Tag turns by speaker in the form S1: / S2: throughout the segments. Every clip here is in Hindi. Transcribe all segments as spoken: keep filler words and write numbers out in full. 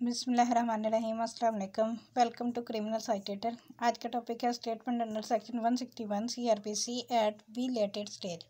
S1: बिस्मिल्लाहिर्रहमानिर्रहीम अस्सलाम वालेकुम। Welcome to criminal citator. आज का टॉपिक है statement under section one sixty one CrPC at belated stage.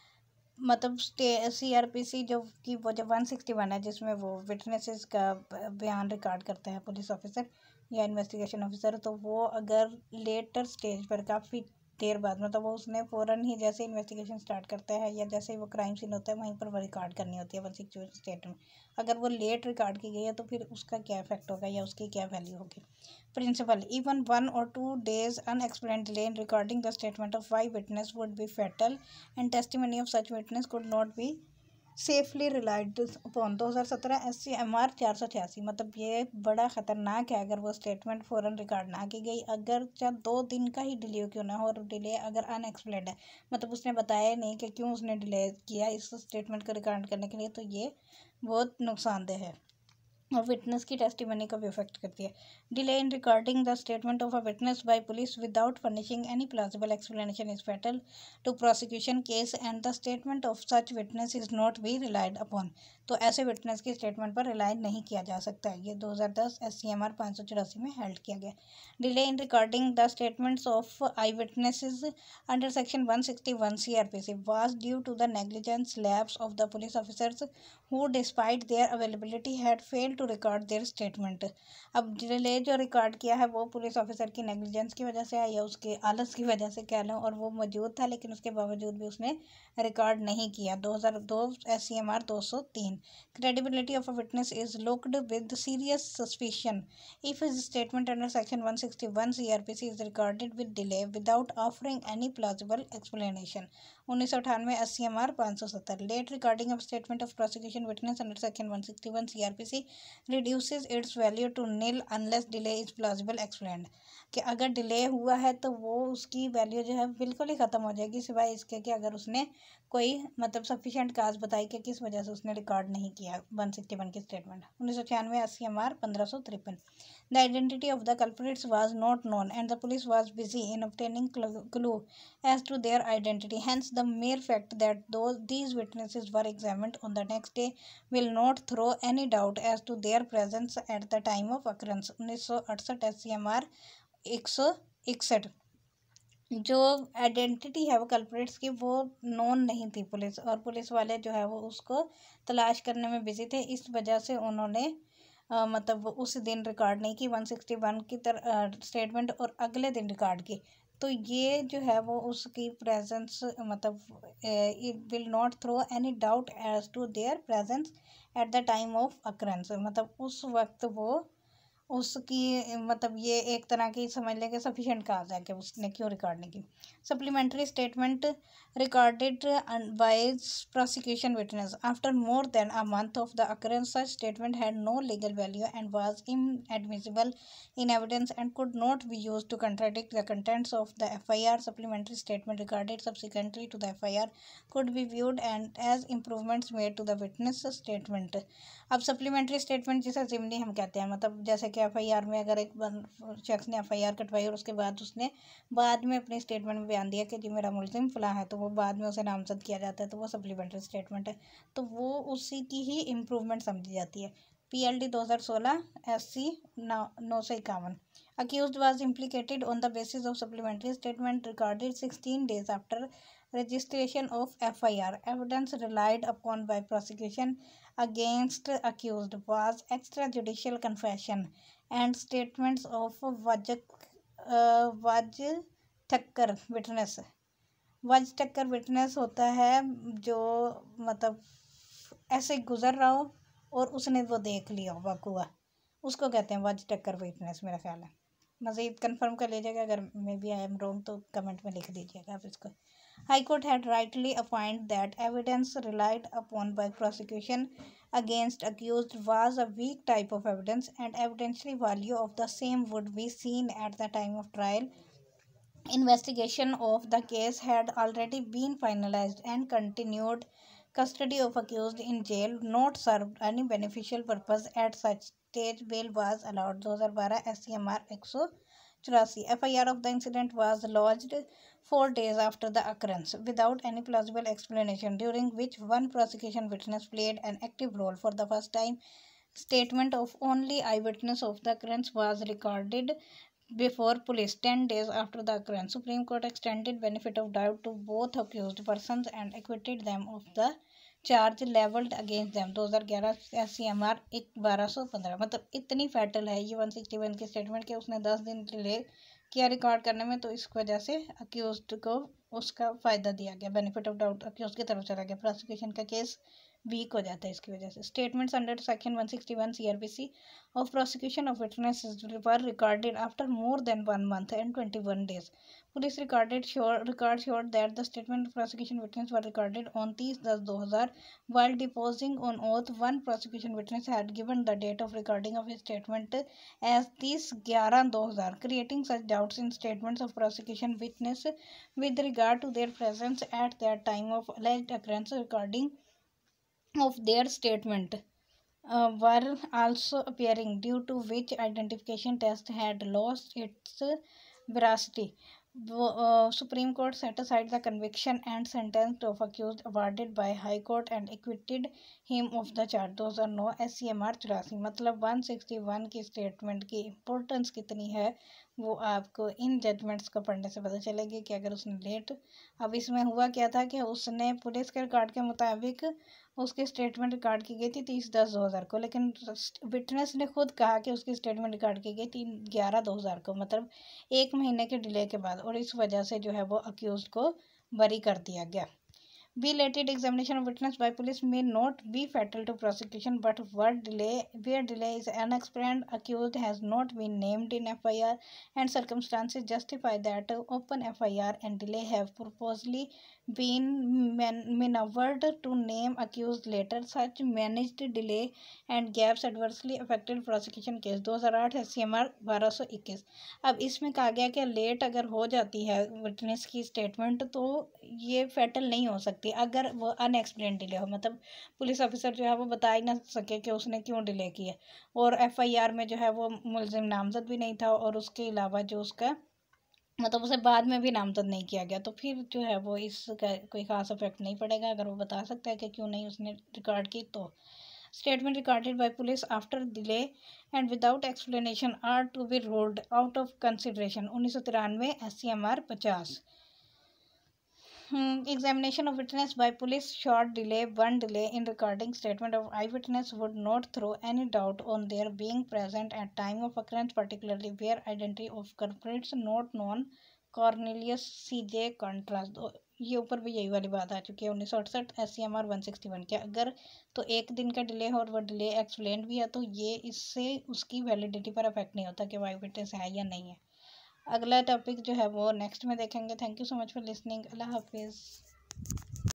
S1: मतलब सीआरपीसी जो कि वो जो वन सिक्सटी वन है जिसमें वो विटनेसेस का बयान रिकॉर्ड करता है पुलिस ऑफिसर या इन्वेस्टिगेशन ऑफिसर, तो वो अगर लेटर स्टेज पर काफ़ी देर बाद मतलब वो उसने फ़ौरन ही जैसे इन्वेस्टिगेशन स्टार्ट करता है या जैसे ही वो क्राइम सीन होता है वहीं पर वो रिकॉर्ड करनी होती है वन सिक्सटी वन स्टेटमेंट। अगर वो लेट रिकॉर्ड की गई है तो फिर उसका क्या इफेक्ट होगा या उसकी क्या वैल्यू होगी। प्रिंसिपल इवन वन और two days unexplained delay in recording the statement of eye witness would be fatal and testimony of such witness could not be safely relied upon. दो हज़ार सत्रह एस सी एम आर चार सौ छियासी। मतलब ये बड़ा ख़तरनाक है अगर वो स्टेटमेंट फ़ौरन रिकॉर्ड ना की गई, अगर चाहे दो दिन का ही डिले क्यों ना हो, और डिले अगर अनएक्सप्लेन्ड है मतलब उसने बताया नहीं कि क्यों उसने डिले किया इस स्टेटमेंट को रिकॉर्ड करने के लिए, तो ये बहुत नुकसानदेह है और विटनेस की टेस्टिमनी को भी अफेक्ट करती है। Delay in recording the statement of a witness by police without furnishing any plausible explanation is fatal to prosecution case and the statement of such witness is not be relied upon. तो ऐसे विटनेस की स्टेटमेंट पर रिलाई नहीं किया जा सकता है। ये दो हज़ार दस एस सी एम आर पाँच सौ चौरासी में हेल्ड किया गया। Delay in recording the statements of eye witnesses under section one sixty one C R P C was due to the negligence lapse of the police officers who despite their availability had failed to record their statement। अब डिले जो रिकॉर्ड किया है वो पुलिस ऑफिसर की नेग्लिजेंस की वजह से है या उसके आलस की वजह से कह लो, और वो मौजूद था लेकिन उसके बावजूद भी उसने रिकॉर्ड नहीं किया। दो हज़ार दो एस सी एम आर दो सौ तीन। Credibility of a witness is looked with serious suspicion if his statement under section one sixty one C R P C is recorded with delay without offering any plausible explanation. उन्नीस सौ अठानवे एस सी एम आर पाँच सौ सत्तर। Late recording of statement of prosecution witness under section one sixty one C R P C reduces its value to nil unless delay is plausible explained। कि अगर डिले हुआ है तो वो उसकी वैल्यू जो है बिल्कुल ही ख़त्म हो जाएगी सिवाय इसके कि अगर उसने कोई मतलब सफिशेंट काज बताई कि किस वजह से उसने रिकॉर्ड नहीं किया वन सिक्सटी वन की स्टेटमेंट। उन्नीस सौ छियानवे एस सी एम आर पंद्रह सौ तिरपन। The identity of the culprits was not known and the police was busy in obtaining clue as to their identity, hence the mere fact that those these witnesses were examined on the next day will not throw any doubt as to their presence at the time of occurrence। उन्नीस सौ अड़सठ एस सी एम आर एक सौ इकसठ। जो आइडेंटिटी है वो कल्प्रिट्स की वो नोन नहीं थी पुलिस, और पुलिस वाले जो है वो उसको तलाश करने में बिजी थे, इस वजह से उन्होंने आ, मतलब उस दिन रिकॉर्ड नहीं की वन सिक्सटी वन की तरह स्टेटमेंट और अगले दिन रिकॉर्ड की। तो ये जो है वो उसकी प्रेजेंस मतलब it will not throw any doubt as to their presence at the time of occurrence. मतलब उस वक्त वो उसकी मतलब ये एक तरह की समझ लें कि सफिशेंट काज है कि उसने क्यों रिकॉर्ड नहीं की। Supplementary statement recorded by prosecution witness after more than a month of the occurrence such statement had no legal value and was inadmissible in evidence and could not be used to contradict the contents of the F I R. Supplementary statement recorded subsequently to the F I R could be viewed and as improvements made to the witness statement. अब सप्लीमेंट्री स्टेटमेंट जिसे जिमनी हम कहते हैं, मतलब जैसे कि एफ आई आर में अगर एक शख्स ने एफ आई आर कटवाई और उसके बाद उसने बाद में अपनी स्टेटमेंट में बयान दिया कि जी मेरा मुलजिम फलां है, तो वो बाद में उसे नामजद किया जाता है, तो वो सप्लीमेंट्री स्टेटमेंट है, तो वो उसी की ही इम्प्रूवमेंट समझी जाती है। पी एल डी दो हज़ार सोलह एस सी नौ सौ इक्यावन। Accused was implicated on the basis of supplementary statement recorded sixteen days after registration of F I R. Evidence relied upon by prosecution against accused was extrajudicial confession and statements of Wajak uh, Waj Thakkar witness। वज टक्कर विटनेस होता है जो मतलब ऐसे गुजर रहा हो और उसने वो देख लिया हो वाकुआ, उसको कहते हैं वज टक्कर विटनेस, मेरा ख्याल है। मज़ीद कंफर्म कर लीजिएगा, अगर maybe I am wrong तो कमेंट में लिख दीजिएगा आप इसको। High Court had rightly opined that evidence relied upon by prosecution against accused was a weak type of evidence and evidentiary value of the same would be seen at the time of trial. Investigation of the case had already been finalized and continued custody of accused in jail not served any beneficial purpose at such stage bail was allowed। दो हज़ार बारह एस सी एम आर एक सौ चौरासी। F I R of the incident was lodged four days after the occurrence without any plausible explanation, during which one prosecution witness played an active role for the first time statement of only eyewitness of the occurrence was recorded before police ten days after the occurrence. Supreme Court extended benefit of doubt to both accused persons and acquitted them of the charge levelled against them दो हज़ार ग्यारह एस सी एम आर एक बारह सौ पंद्रह। मतलब इतनी फैटल है ये वन सिक्सटी वन की स्टेटमेंट कि उसने दस दिन डिले किया रिकॉर्ड करने में, तो इस वजह से अक्यूज्ड को उसका फ़ायदा दिया गया, बेनिफिट ऑफ डाउट अक्यूज की तरफ चला गया, प्रोसिक्यूशन का केस वीक हो जाता है इसकी वजह से। Statements under section one sixty one C R P C of prosecution of witnesses were recorded after more than one month and twenty one days. Police recorded sure record sure that the statement of prosecution witness were recorded on तीस दस दो हज़ार while deposing on oath. One prosecution witness had given the date of recording of his statement as तीस ग्यारह दो हज़ार, creating such doubts in statements of prosecution witness with regard to their presence at that time of alleged occurrence. Recording of their statement uh, were also appearing, due to which identification test had lost its veracity. Uh, Supreme Court set aside the conviction and sentence of accused awarded by High Court and acquitted him of the charge। दो हज़ार नौ एस सी एम आर चौरासी। मतलब वन सिक्सटी वन की स्टेटमेंट की इम्पोर्टेंस कितनी है वो आपको इन जजमेंट्स को पढ़ने से पता चलेगी कि अगर उसने लेट, अब इसमें हुआ क्या था कि उसने पुलिस के रिकॉर्ड के मुताबिक उसकी स्टेटमेंट रिकॉर्ड की गई थी तीस दस दो हज़ार को, लेकिन विटनेस ने खुद कहा कि उसकी स्टेटमेंट रिकॉर्ड की गई तीन ग्यारह दो हज़ार को, मतलब एक महीने के डिले के बाद, और इस वजह से जो है वो अक्यूज को बरी कर दिया गया। Belated examination of witness by police may not be fatal to prosecution, but where delay, where delay is unexplained, accused has not been named in F I R, and circumstances justify that open F I R and delay have purposely been man- maneuvered to name accused later. Such managed delay and gaps adversely affected prosecution case। दो हज़ार आठ एस सी एम आर बारह सौ इक्कीस। अब इसमें कहा गया कि लेट अगर हो जाती है विटनेस की स्टेटमेंट तो ये फैटल नहीं हो सकती अगर वो अनएक्सप्लेन डिले हो, मतलब पुलिस ऑफिसर जो है वो बता ही ना सके कि उसने क्यों डिले किया, और एफ आई आर में जो है वो मुलजिम नामजद भी नहीं था, और उसके अलावा जो उसका मतलब उसे बाद में भी नामजद नहीं किया गया, तो फिर जो है वो इसका कोई खास इफेक्ट नहीं पड़ेगा अगर वो बता सकता है कि क्यों नहीं उसने रिकॉर्ड की। तो statement recorded by police after delay and without explanation are to be ruled out of consideration. उन्नीस सौ तिरानवे एस सी एम आर पचास। Hmm, examination of witness by police short delay one delay in recording statement of eyewitness would not throw any doubt on their being present at time of occurrence, particularly where identity of culprits not known। Cornelius C J contrast, ये ऊपर भी यही वाली बात आ चुकी है उन्नीस सौ अड़सठ S C M R one sixty one के। अगर तो एक दिन का डिले हो और वो डिले एक्सप्लेन भी है तो ये इससे उसकी वैलिडिटी पर अफेक्ट नहीं होता कि वो आई विटनेस है या नहीं है। अगला टॉपिक जो है वो नेक्स्ट में देखेंगे। Thank you so much for listening. अल्लाह हाफिज़।